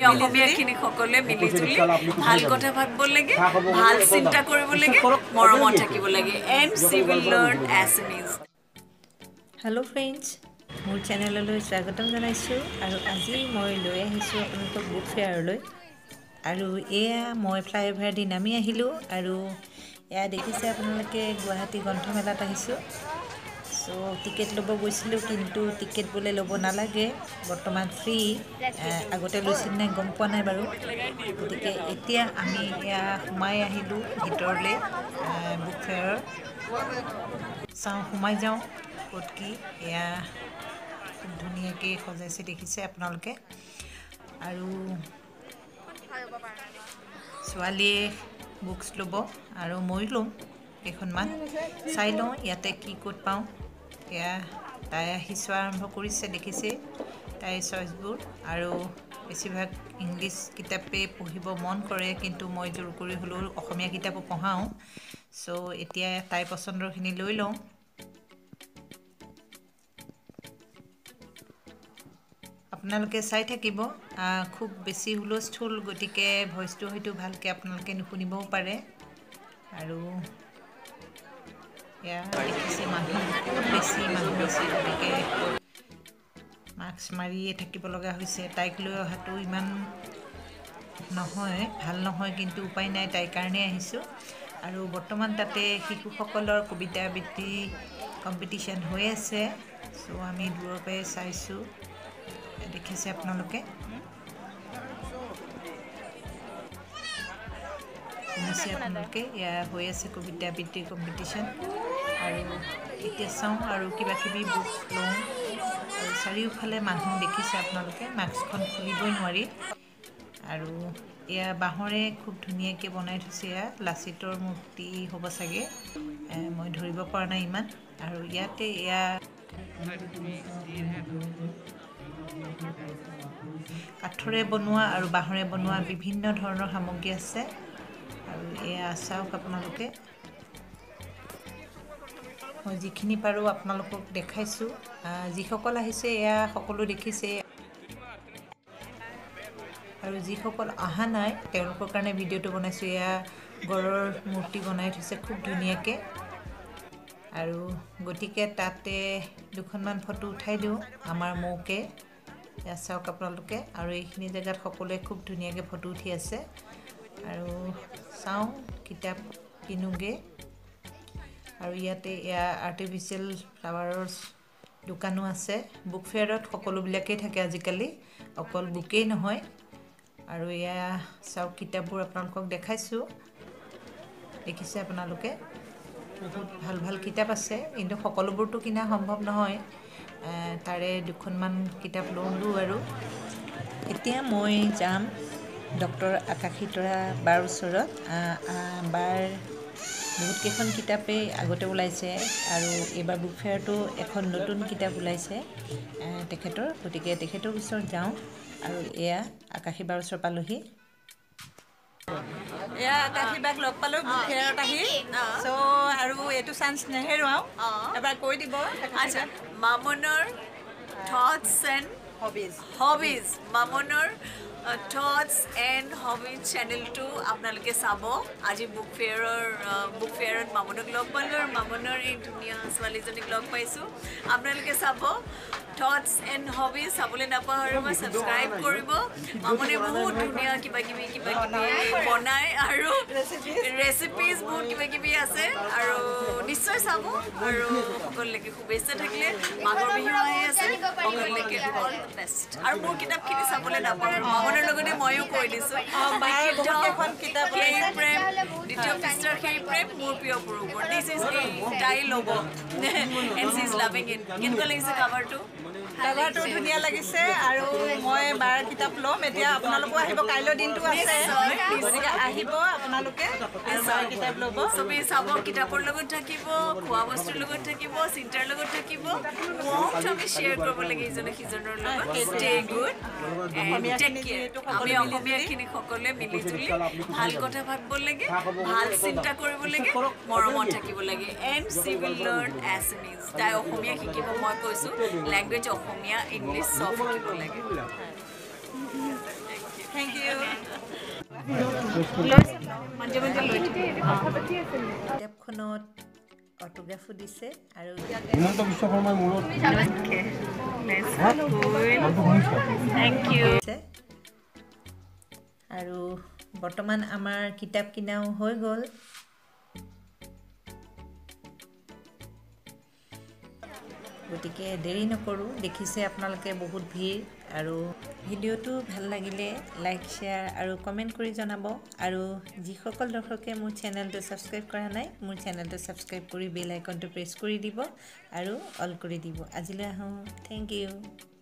অসমীয়াখিনি সকলোৱে মিলি জুলি ভাল কথা ভাবিব লাগে, ভাল চিন্তা কৰিব লাগে, মৰমত থাকিব লাগে and she will learn Assamese. Hello' friends, মোৰ চেনেললৈ স্বাগতম জনাইছোঁ। আৰু আজি মই লৈ আহিছোঁ আপোনালোকক বুক ফেয়াৰলৈ। আৰু এয়া মই ফ্লাইঅভাৰ দি নামি আহিলোঁ। আৰু এয়া দেখিছে আপোনালোকে গুৱাহাটী গ্ৰন্থমেলাত আহিছোঁ। চ' টিকেট ল'ব গৈছিলোঁ, কিন্তু টিকেট বোলে ল'ব নালাগে, বৰ্তমান ফ্ৰী। আগতে লৈছিল নে গম পোৱা নাই বাৰু। গতিকে এতিয়া আমি এয়া সোমাই আহিলোঁ ভিতৰলৈ বুক ফেয়াৰৰ। চাওঁ, সোমাই যাওঁ ক'ত কি। এয়া খুব ধুনীয়াকৈ সজাইছে দেখিছে আপোনালোকে। আৰু ছোৱালীয়ে বুকছ ল'ব আৰু ময়ো ল'ম কেইখনমান। চাই লওঁ ইয়াতে কি ক'ত পাওঁ। এয়া তাই আহি চোৱা আৰম্ভ কৰিছে, দেখিছে তাইৰ চইচবোৰ। আৰু বেছিভাগ ইংলিছ কিতাপেই পঢ়িব মন কৰে, কিন্তু মই জোৰ কৰি হ'লেও অসমীয়া কিতাপো পঢ়াওঁ। চ' এতিয়া তাইৰ পচন্দৰখিনি লৈ লওঁ। আপোনালোকে চাই থাকিব। খুব বেছি হুলস্থুল, গতিকে ভইচটো হয়তো ভালকৈ আপোনালোকে নুশুনিবও পাৰে। আৰু এয়া দেখিছে মানুহ বহুত বেছি মানুহ আছে, গতিকে মাস্ক মাৰিয়ে থাকিব লগা হৈছে। তাইক লৈ অহাটো ইমান নহয়, ভাল নহয়, কিন্তু উপায় নাই, তাইৰ কাৰণেই আহিছোঁ। আৰু বৰ্তমান তাতে শিশুসকলৰ কবিতা আবৃত্তি কম্পিটিশ্যন হৈ আছে। চ' আমি দূৰৰ পৰাই চাইছোঁ, দেখিছে আপোনালোকে। শুনিছে আপোনালোকে, এয়া হৈ আছে কবিতা আবৃত্তিৰ কম্পিটিশ্যন। আৰু এতিয়া চাওঁ আৰু কিবাকিবি বুকছ লওঁ। আৰু চাৰিওফালে মানুহ দেখিছে আপোনালোকে, মাস্কখন খুলিবই নোৱাৰি। আৰু এয়া বাঁহৰে খুব ধুনীয়াকৈ বনাই থৈছে। এয়া লাচিতৰ মূৰ্তি হ'ব চাগে, মই ধৰিব পৰা নাই ইমান। আৰু ইয়াতে এয়া কাঠৰে বনোৱা আৰু বাঁহৰে বনোৱা বিভিন্ন ধৰণৰ সামগ্ৰী আছে। আৰু এয়া চাওক আপোনালোকে, মই যিখিনি পাৰোঁ আপোনালোকক দেখাইছোঁ। যিসকল আহিছে এয়া সকলো দেখিছে, আৰু যিসকল অহা নাই তেওঁলোকৰ কাৰণে ভিডিঅ'টো বনাইছোঁ। এয়া গড়ৰ মূৰ্তি বনাই থৈছে খুব ধুনীয়াকৈ। আৰু গতিকে তাতে দুখনমান ফটো উঠাই দিওঁ আমাৰ মৌকে। এয়া চাওক আপোনালোকে। আৰু এইখিনি জেগাত সকলোৱে খুব ধুনীয়াকৈ ফটো উঠি আছে। আৰু চাওঁ, কিতাপ কিনোগৈ। আৰু ইয়াতে এয়া আৰ্টিফিচিয়েল ফ্লাৱাৰৰ দোকানো আছে। বুক ফেয়াৰত সকলোবিলাকেই থাকে আজিকালি, অকল বুকেই নহয়। আৰু এয়া চাওক, কিতাপবোৰ আপোনালোকক দেখাইছোঁ, দেখিছে আপোনালোকে। বহুত ভাল ভাল কিতাপ আছে, কিন্তু সকলোবোৰতো কিনা সম্ভৱ নহয়। তাৰে দুখনমান কিতাপ ল'লোঁ। আৰু এতিয়া মই যাম ডক্টৰ আকাশী তৰা বাৰ ওচৰত। বাৰ বহুতকেইখন কিতাপেই আগতে ওলাইছে, আৰু এইবাৰ বুক ফেয়াৰতো এখন নতুন কিতাপ ওলাইছে তেখেতৰ। গতিকে তেখেতৰ ওচৰত যাওঁ। আৰু এয়া আকাশী বাৰ ওচৰ পালোহি। এয়া আকাশী বাক লগ পালোঁ বুক ফেয়াৰত আহি। চ' আৰু এইটো চান্স নেহেৰুৱাওঁ, এবাৰ কৈ দিব। আচ্ছা, মামুনৰ থটছ এণ্ড হবিজ। মামুনৰ থটছ এণ্ড হবিজ চেনেলটো আপোনালোকে চাব। আজি বুক ফেয়াৰত মামুনক লগ পালোঁ, আৰু মামুনৰ এই ধুনীয়া ছোৱালীজনীক লগ পাইছোঁ। আপোনালোকে চাব, থটছ এণ্ড হবিজ চাবলৈ নাপাহৰিব, ছাবস্ক্ৰাইব কৰিব। মামুনে বহুত ধুনীয়া কিবা কিবি বনায়, আৰু ৰেচিপিজ বহুত কিবা কিবি আছে। আৰু নিশ্চয় চাব। আৰু সকলোলৈকে শুভেচ্ছা থাকিলে। মাঘৰ বিহু আহি আছে, সকলোলৈকে অল দ্য বেষ্ট। আৰু মোৰ কিতাপখিনি চাবলৈ নাপাহৰিব। মামুনৰ লগতে ময়ো কৈ দিছোঁ, প্ৰেম, দ্বিতীয় পৃষ্ঠাৰ সেই প্ৰেম মোৰ প্ৰিয় পুৰুষৰ। দিছ ইজ তাই ল'ব, and she is loving it. কেনেকুৱা লাগিছে কাভাৰটো? কাভাৰটো ধুনীয়া লাগিছে। আৰু মই বাৰ কিতাপ ল'ম এতিয়া। আপোনালোকো আহিব, কাইলৈ দিনটো আছে, গতিকে আহিব আপোনালোকে আৰু বাৰ কিতাপ ল'ব। চবেই চাব, কিতাপৰ লগত থাকিব, খোৱা বস্তুৰ লগত থাকিব, চিন্তাৰ লগত থাকিব। মমটো আমি শ্বেয়াৰ কৰিব লাগে ইজনে সিজনৰ লগত। Stay good and take care. আমি অসমীয়াখিনি সকলোৱে মিলি জুলি ভাল কথা ভাবিব লাগে, ভাল চিন্তা কৰিব লাগে, মৰমত থাকিব লাগে and she will learn Assamese. তাই অসমীয়া শিকিব, মই কৈছোঁ লেংগুৱেজ অসমীয়া, ইংলিছ চব শিকিব লাগে। কিতাপখনত অটোগ্ৰাফো দিছে আৰু হিমন্ত বিশ্ব শৰ্মাৰ মূৰত Thank you. আৰু বৰ্তমান আমাৰ কিতাপ কিনাও হৈ গ'ল গতিকে দেৰি নকৰোঁ দেখিছে আপোনালোকে বহুত ভিৰ আৰু ভিডিঅ'টো ভাল লাগিলে লাইক শ্বেয়াৰ আৰু কমেণ্ট কৰি জনাব আৰু যিসকল দৰ্শকে মোৰ চেনেলটো ছাবস্ক্ৰাইব কৰা নাই মোৰ চেনেলটো ছাবস্ক্ৰাইব কৰি বেল আইকনটো প্ৰেছ কৰি দিব আৰু অল কৰি দিব আজিলৈ আহোঁ থেংক ইউ